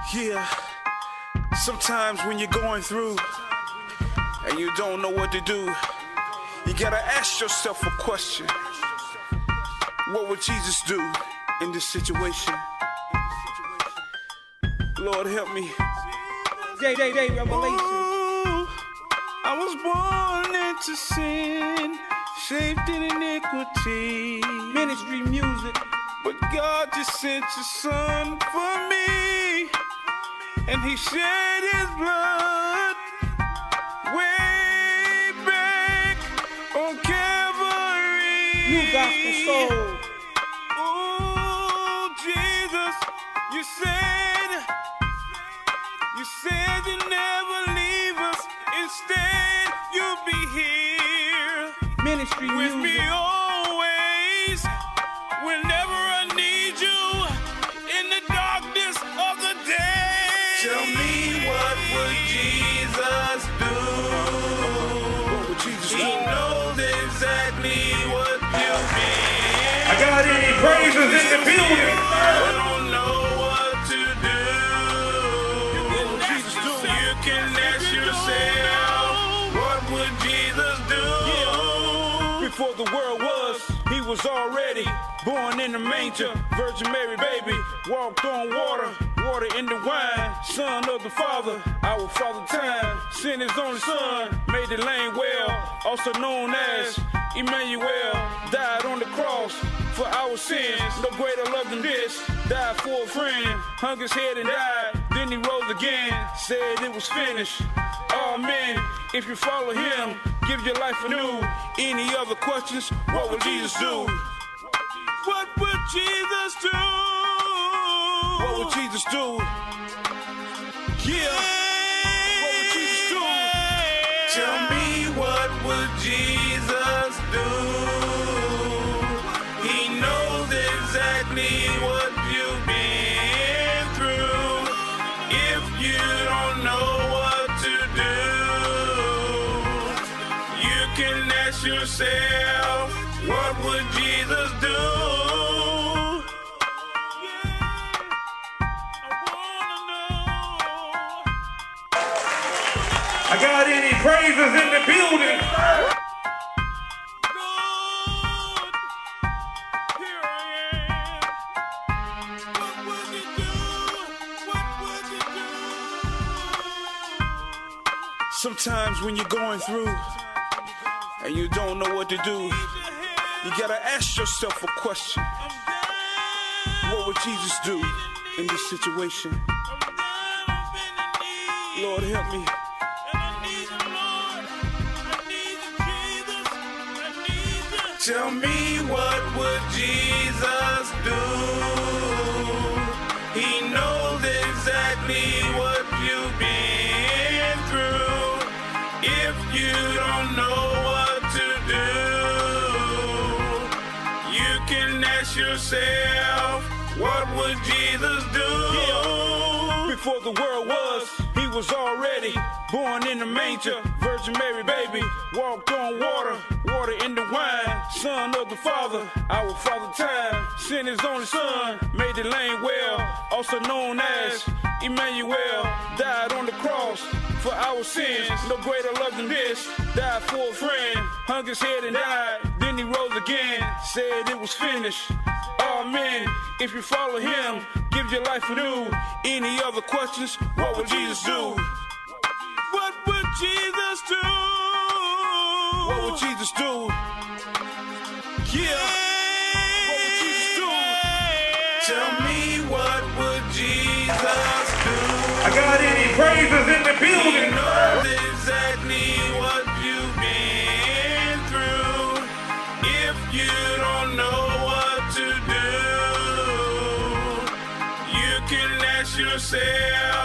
Yeah, sometimes when you're going through and you don't know what to do, you gotta ask yourself a question. What would Jesus do in this situation? Lord, help me. Day, revelation. Ooh, I was born into sin, shaped in iniquity. Ministry music. But God just sent His Son for me, and He shed His blood way back on Calvary. New gospel soul. Oh, Jesus, you said you'd never leave us. Instead, you'll be here Ministry with music. me always. Whenever I need you in the darkness of the day. Tell me, what would Jesus do? What would Jesus do? He knows exactly what you've been. I got any praises in the building. I don't know what to do. What would Jesus do? You can ask yourself, what would Jesus do? Before the world was, He was already born in the manger. Virgin Mary, baby, walked on water, water in the wine. Son of the Father, our Father time, sent His only Son, made the lame well, also known as Emmanuel. Died on the cross for our sins. No greater love than this. Died for a friend, hung His head and died. Then He rose again, said it was finished. Amen. If you follow Him, give your life anew. Any other questions? What would Jesus do? What would Jesus do? What would Jesus do? Yeah. What would Jesus do? Tell me, what would Jesus do? He knows exactly what you've been through. If you don't know what to do, you can ask yourself, what would Jesus do? I got any praises in the building. Sometimes when you're going through and you don't know what to do, you gotta ask yourself a question. What would Jesus do in this situation? Lord, help me. Tell me, what would Jesus do? He knows exactly what you've been through. If you don't know what to do, you can ask yourself, what would Jesus do? Before the world was, He was already born in the manger. Virgin Mary, baby, walked on water, water in the wine. Son of the Father, our Father time, sent His only Son, made the lame well, also known as Emmanuel. Died on the cross for our sins. No greater love than this. Died for a friend, hung His head and died. Then He rose again, said it was finished. Amen. If you follow Him, give your life anew. Any other questions? What would Jesus do? What would Jesus do? What would Jesus do? Yeah. What would Jesus do? Tell me, what would Jesus do? I got any praises in the He building. knows exactly what you've been through. If you don't know what to do, you can ask yourself,